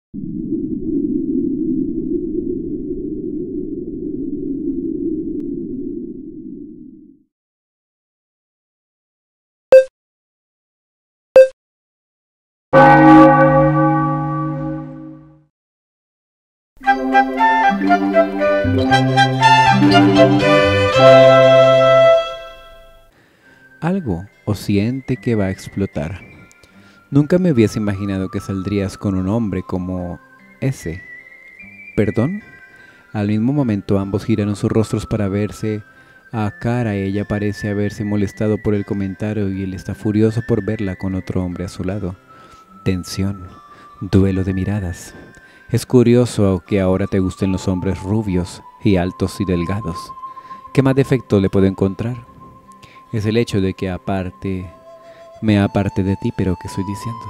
Algo o siente que va a explotar. Nunca me hubiese imaginado que saldrías con un hombre como ese. ¿Perdón? Al mismo momento ambos giraron sus rostros para verse a cara. Ella parece haberse molestado por el comentario y él está furioso por verla con otro hombre a su lado. Tensión, duelo de miradas. Es curioso que ahora te gusten los hombres rubios y altos y delgados. ¿Qué más defecto le puedo encontrar? Es el hecho de que me aparte de ti, pero ¿qué estoy diciendo?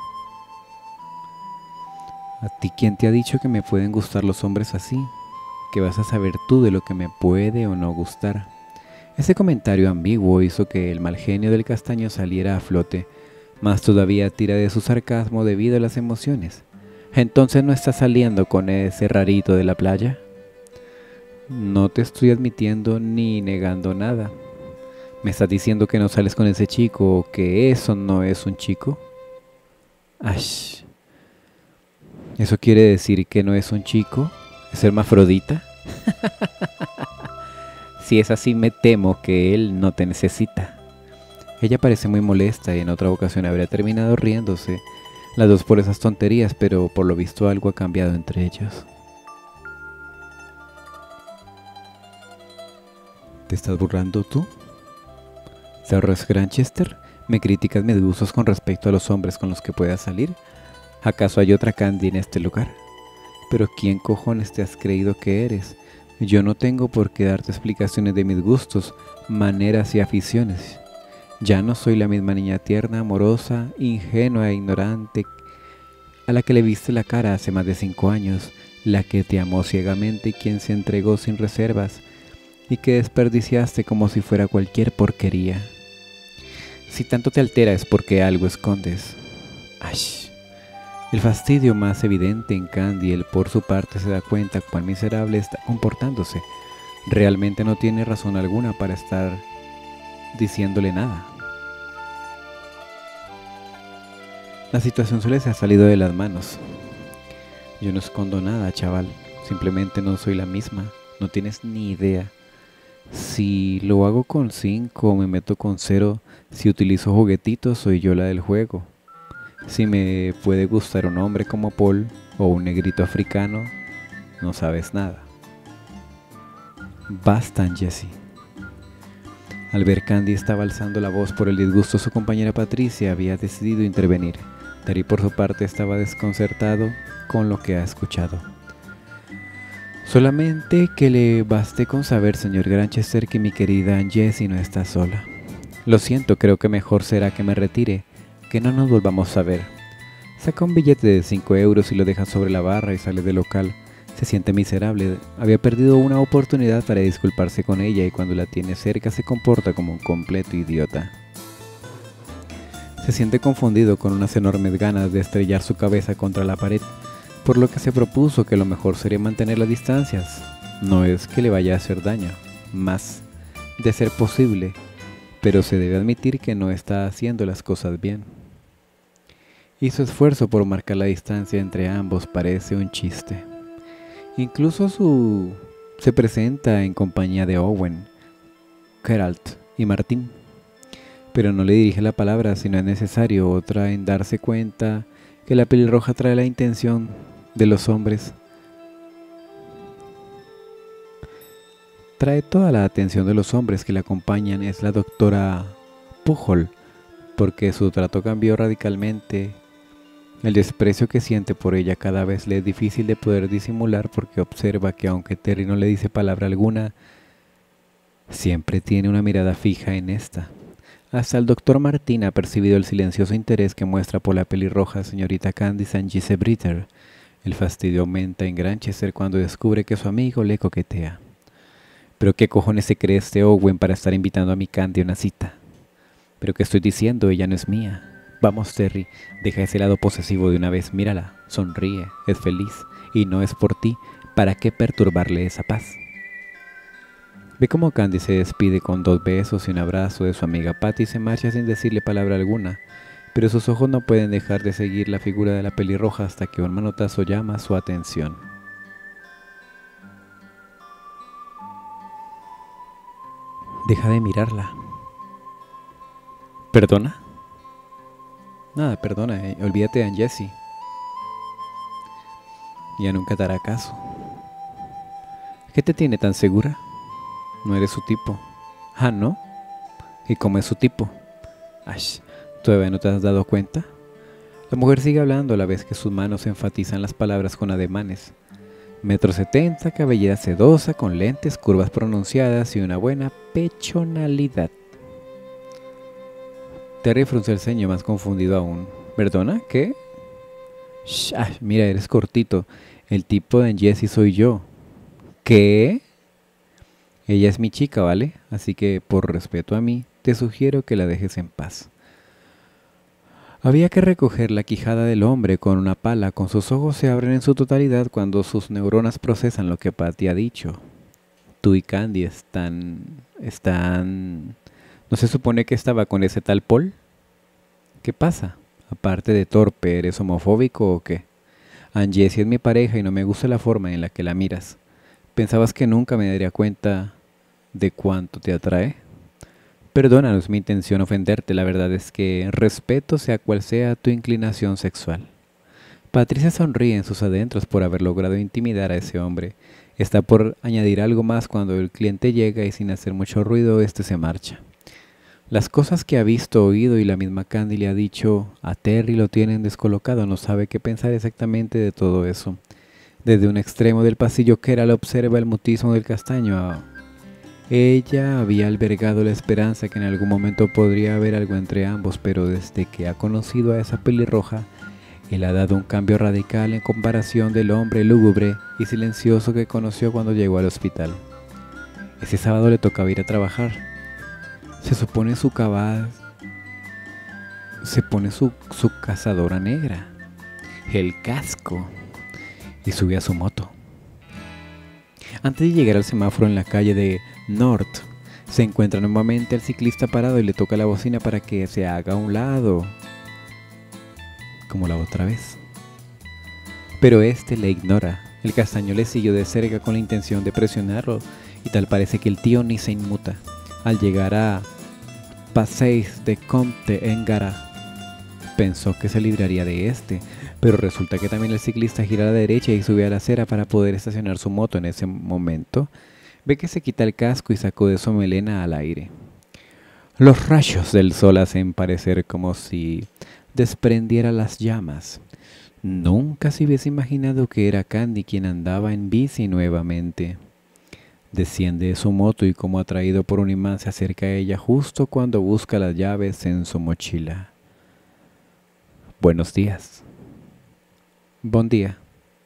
¿A ti quién te ha dicho que me pueden gustar los hombres así? ¿Qué vas a saber tú de lo que me puede o no gustar? Ese comentario ambiguo hizo que el mal genio del castaño saliera a flote, más todavía tira de su sarcasmo debido a las emociones. ¿Entonces no estás saliendo con ese rarito de la playa? No te estoy admitiendo ni negando nada. ¿Me estás diciendo que no sales con ese chico o que eso no es un chico? ¡Ash! ¿Eso quiere decir que no es un chico? ¿Es hermafrodita? Si es así, me temo que él no te necesita. Ella parece muy molesta y en otra ocasión habría terminado riéndose, las dos por esas tonterías, pero por lo visto algo ha cambiado entre ellos. ¿Te estás burlando tú? ¿Cerros Granchester? ¿Me criticas mis gustos con respecto a los hombres con los que puedas salir? ¿Acaso hay otra Candy en este lugar? ¿Pero quién cojones te has creído que eres? Yo no tengo por qué darte explicaciones de mis gustos, maneras y aficiones. Ya no soy la misma niña tierna, amorosa, ingenua e ignorante a la que le viste la cara hace más de 5 años, la que te amó ciegamente y quien se entregó sin reservas y que desperdiciaste como si fuera cualquier porquería. Si tanto te altera es porque algo escondes. ¡Ash! El fastidio más evidente en Candy, él por su parte se da cuenta cuán miserable está comportándose. Realmente no tiene razón alguna para estar diciéndole nada. La situación se les ha salido de las manos. Yo no escondo nada, chaval. Simplemente no soy la misma. No tienes ni idea. Si lo hago con 5 o me meto con 0, si utilizo juguetitos, soy yo la del juego. Si me puede gustar un hombre como Paul o un negrito africano, no sabes nada. Basta, Jessie. Al ver Candy estaba alzando la voz por el disgusto, su compañera Patricia había decidido intervenir. Terry por su parte estaba desconcertado con lo que ha escuchado. Solamente que le baste con saber, señor Granchester, que mi querida Jessie no está sola. Lo siento, creo que mejor será que me retire, que no nos volvamos a ver. Saca un billete de 5 euros y lo deja sobre la barra y sale del local. Se siente miserable, había perdido una oportunidad para disculparse con ella y cuando la tiene cerca se comporta como un completo idiota. Se siente confundido con unas enormes ganas de estrellar su cabeza contra la pared, por lo que se propuso que lo mejor sería mantener las distancias. No es que le vaya a hacer daño, más de ser posible, pero se debe admitir que no está haciendo las cosas bien. Y su esfuerzo por marcar la distancia entre ambos parece un chiste. Incluso se presenta en compañía de Owen, Geralt y Martín, pero no le dirige la palabra si no es necesario, otra en darse cuenta que la pelirroja trae la intención de los hombres. Trae toda la atención de los hombres que la acompañan es la doctora Pujol, porque su trato cambió radicalmente. El desprecio que siente por ella cada vez le es difícil de poder disimular porque observa que aunque Terry no le dice palabra alguna, siempre tiene una mirada fija en esta. Hasta el doctor Martín ha percibido el silencioso interés que muestra por la pelirroja señorita Candy St. Britter. El fastidio aumenta en Granchester cuando descubre que su amigo le coquetea. ¿Pero qué cojones se cree este Owen para estar invitando a mi Candy a una cita? ¿Pero qué estoy diciendo? Ella no es mía. Vamos, Terry, deja ese lado posesivo de una vez. Mírala, sonríe, es feliz, y no es por ti. ¿Para qué perturbarle esa paz? Ve cómo Candy se despide con 2 besos y un abrazo de su amiga Patty y se marcha sin decirle palabra alguna, pero sus ojos no pueden dejar de seguir la figura de la pelirroja hasta que un manotazo llama su atención. Deja de mirarla. ¿Perdona? Nada, perdona, olvídate de Aunt Jessie. Ya nunca te hará caso. ¿Qué te tiene tan segura? No eres su tipo. Ah, ¿no? ¿Y cómo es su tipo? Ash, ¿todavía no te has dado cuenta? La mujer sigue hablando a la vez que sus manos enfatizan las palabras con ademanes. 1,70 m, cabellera sedosa, con lentes, curvas pronunciadas y una buena pechonalidad. Terry frunció el ceño, más confundido aún. ¿Perdona? ¿Qué? Shh, mira, eres cortito. El tipo de Aunt Jessie soy yo. ¿Qué? Ella es mi chica, ¿vale? Así que, por respeto a mí, te sugiero que la dejes en paz. Había que recoger la quijada del hombre con una pala. Con sus ojos se abren en su totalidad cuando sus neuronas procesan lo que Patty ha dicho. Tú y Candy están... ¿No se supone que estaba con ese tal Paul? ¿Qué pasa? Aparte de torpe, ¿eres homofóbico o qué? Aunt Jessie es mi pareja y no me gusta la forma en la que la miras. ¿Pensabas que nunca me daría cuenta de cuánto te atrae? Perdona, no es mi intención ofenderte, la verdad es que respeto sea cual sea tu inclinación sexual. Patricia sonríe en sus adentros por haber logrado intimidar a ese hombre. Está por añadir algo más cuando el cliente llega y sin hacer mucho ruido, este se marcha. Las cosas que ha visto, oído y la misma Candy le ha dicho a Terry lo tienen descolocado, no sabe qué pensar exactamente de todo eso. Desde un extremo del pasillo, Keral observa el mutismo del castaño. Ella había albergado la esperanza que en algún momento podría haber algo entre ambos, pero desde que ha conocido a esa pelirroja, él ha dado un cambio radical en comparación del hombre lúgubre y silencioso que conoció cuando llegó al hospital. Ese sábado le tocaba ir a trabajar. Se pone su cazadora negra, el casco, y sube a su moto. Antes de llegar al semáforo en la calle de North, se encuentra nuevamente al ciclista parado y le toca la bocina para que se haga a un lado, como la otra vez. Pero este le ignora. El castaño le siguió de cerca con la intención de presionarlo y tal parece que el tío ni se inmuta. Al llegar a Passeig de Comte en Gara, pensó que se libraría de este, pero resulta que también el ciclista gira a la derecha y sube a la acera para poder estacionar su moto. En ese momento, ve que se quita el casco y sacude su melena al aire. Los rayos del sol hacen parecer como si desprendiera las llamas. Nunca se hubiese imaginado que era Candy quien andaba en bici nuevamente. Desciende de su moto y como atraído por un imán se acerca a ella justo cuando busca las llaves en su mochila. Buenos días. Buen día.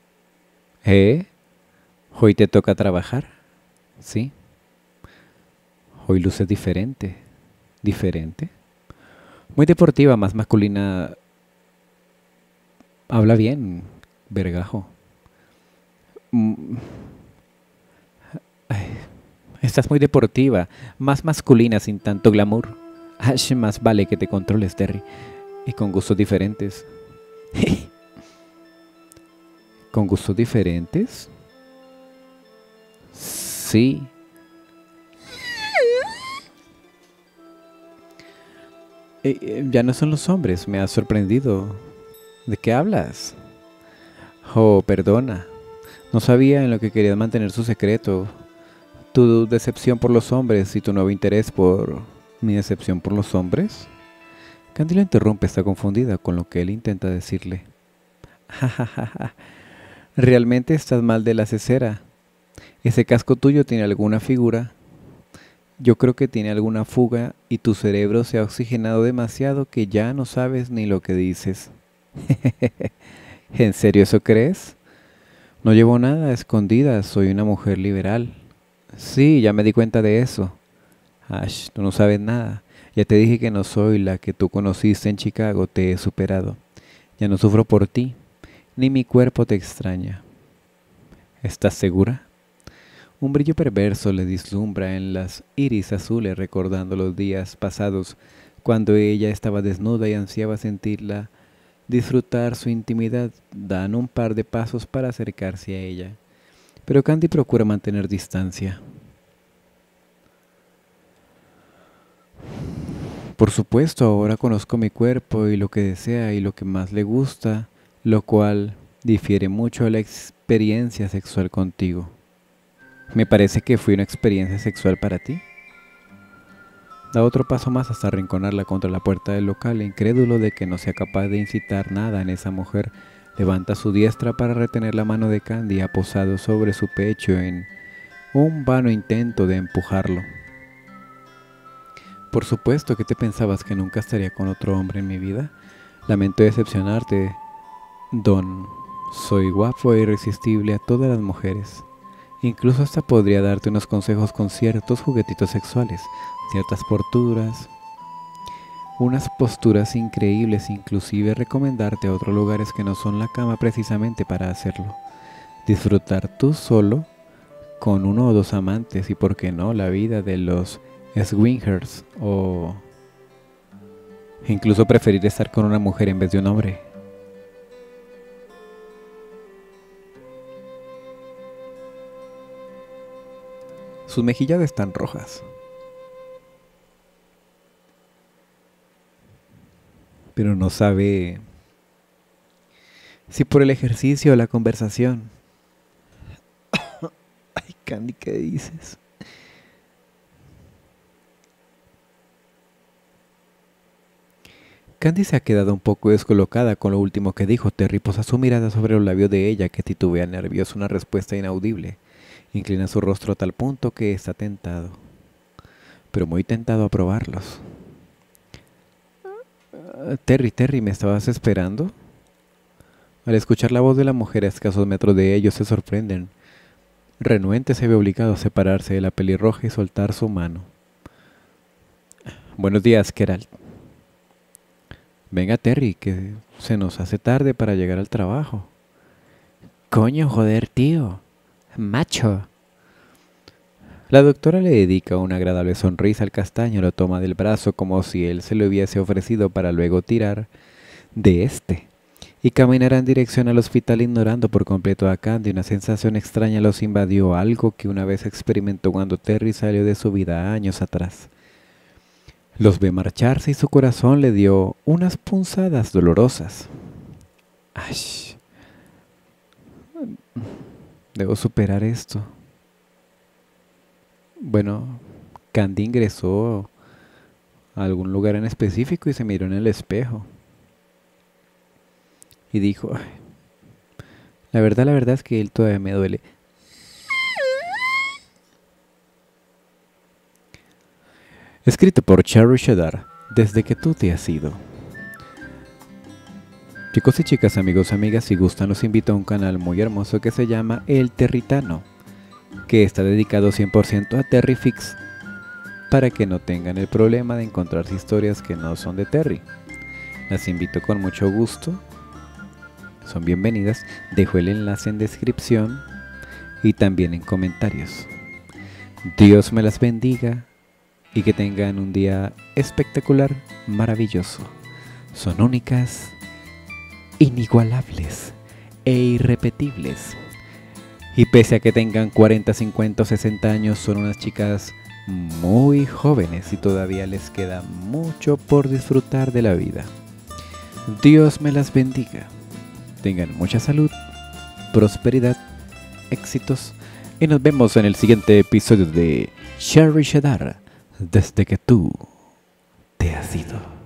¿Hoy te toca trabajar? Sí. Hoy luces diferente. ¿Diferente? Muy deportiva, más masculina. Habla bien, Vergajo. Estás muy deportiva, más masculina sin tanto glamour. Más vale que te controles, Terry. Y con gustos diferentes. ¿Con gustos diferentes? Sí. Ya no son los hombres, me has sorprendido. ¿De qué hablas? Oh, perdona. No sabía en lo que querías mantener su secreto. Tu decepción por los hombres y tu nuevo interés por mi decepción por los hombres. Candy lo interrumpe, está confundida con lo que él intenta decirle. Realmente estás mal de la cesera. Ese casco tuyo tiene alguna figura. Yo creo que tiene alguna fuga y tu cerebro se ha oxigenado demasiado que ya no sabes ni lo que dices. ¿En serio eso crees? No llevo nada a escondidas, soy una mujer liberal. Sí, ya me di cuenta de eso. Tú no sabes nada. Ya te dije que no soy la que tú conociste en Chicago, te he superado. Ya no sufro por ti, ni mi cuerpo te extraña. ¿Estás segura? Un brillo perverso le vislumbra en las iris azules recordando los días pasados cuando ella estaba desnuda y ansiaba sentirla, disfrutar su intimidad. Dan un par de pasos para acercarse a ella, pero Candy procura mantener distancia. Por supuesto, ahora conozco mi cuerpo y lo que desea y lo que más le gusta, lo cual difiere mucho de la experiencia sexual contigo. Me parece que fui una experiencia sexual para ti. Da otro paso más hasta arrinconarla contra la puerta del local, incrédulo de que no sea capaz de incitar nada en esa mujer. Levanta su diestra para retener la mano de Candy aposado sobre su pecho en un vano intento de empujarlo. Por supuesto que te pensabas que nunca estaría con otro hombre en mi vida. Lamento decepcionarte, Don. Soy guapo e irresistible a todas las mujeres. Incluso hasta podría darte unos consejos con ciertos juguetitos sexuales, ciertas unas posturas increíbles, inclusive recomendarte a otros lugares que no son la cama precisamente para hacerlo. Disfrutar tú solo con uno o dos amantes y, por qué no, la vida de los swingers, o incluso preferir estar con una mujer en vez de un hombre. Sus mejillas están rojas, pero no sabe si por el ejercicio o la conversación. Ay, Candy, ¿qué dices? Candy se ha quedado un poco descolocada con lo último que dijo. Terry posa su mirada sobre los labios de ella, que titubea nervioso una respuesta inaudible. Inclina su rostro a tal punto que está tentado, pero muy tentado a probarlos. Terry, ¿me estabas esperando? Al escuchar la voz de la mujer a escasos metros de ellos se sorprenden. Renuente se ve obligado a separarse de la pelirroja y soltar su mano. Buenos días, Geralt. Venga, Terry, que se nos hace tarde para llegar al trabajo. Coño, joder, tío. Macho. La doctora le dedica una agradable sonrisa al castaño, lo toma del brazo como si él se lo hubiese ofrecido para luego tirar de este y caminará en dirección al hospital ignorando por completo a Candy. Una sensación extraña los invadió, algo que una vez experimentó cuando Terry salió de su vida años atrás. Los ve marcharse y su corazón le dio unas punzadas dolorosas. ¡Ay! Debo superar esto. Bueno, Candy ingresó a algún lugar en específico y se miró en el espejo. Y dijo, ay, la verdad es que él todavía me duele. Escrito por Cherry Shedar, Desde que tú te has ido. Chicos y chicas, amigos y amigas, si gustan los invito a un canal muy hermoso que se llama El Territano, que está dedicado 100% a Terrifix, para que no tengan el problema de encontrarse historias que no son de Terry. Las invito con mucho gusto, son bienvenidas. Dejo el enlace en descripción y también en comentarios. Dios me las bendiga y que tengan un día espectacular, maravilloso. Son únicas, inigualables e irrepetibles. Y pese a que tengan 40, 50 o 60 años, son unas chicas muy jóvenes y todavía les queda mucho por disfrutar de la vida. Dios me las bendiga. Tengan mucha salud, prosperidad, éxitos y nos vemos en el siguiente episodio de Cherry Shedar, Desde que tú te has ido.